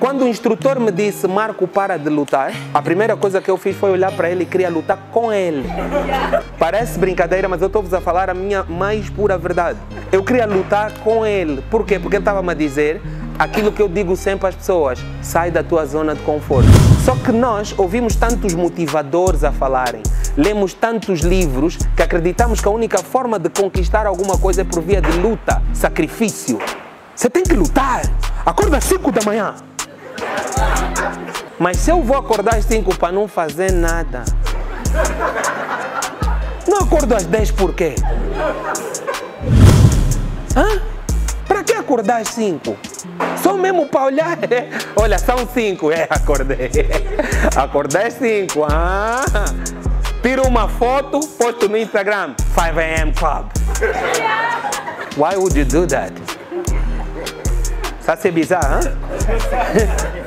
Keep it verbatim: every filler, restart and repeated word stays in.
Quando o instrutor me disse, Marco, para de lutar, a primeira coisa que eu fiz foi olhar para ele e queria lutar com ele. Parece brincadeira, mas eu estou-vos a falar a minha mais pura verdade. Eu queria lutar com ele. Por quê? Porque ele estava-me a dizer aquilo que eu digo sempre às pessoas: sai da tua zona de conforto. Só que nós ouvimos tantos motivadores a falarem, lemos tantos livros, que acreditamos que a única forma de conquistar alguma coisa é por via de luta, sacrifício. Você tem que lutar. Acorda às cinco da manhã. Mas se eu vou acordar às cinco para não fazer nada, não acordo às dez por quê? Hã? Para que acordar às cinco? Só mesmo para olhar? Olha, são cinco. É, acordei. Acordei às cinco. Ah, tiro uma foto, posto no Instagram. five A M Club. Why would you do that? Isso é bizarro, hein?